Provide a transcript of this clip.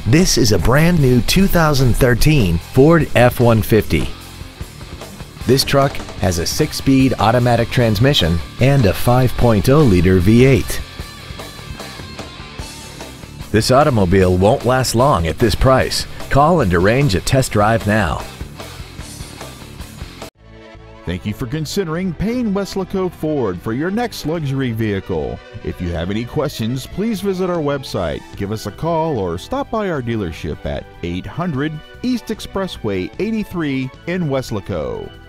This is a brand new 2013 Ford F-150. This truck has a 6-speed automatic transmission and a 5.0-liter V8. This automobile won't last long at this price. Call and arrange a test drive now. Thank you for considering Payne Weslaco Ford for your next luxury vehicle. If you have any questions, please visit our website, give us a call, or stop by our dealership at 800 East Expressway 83 in Weslaco.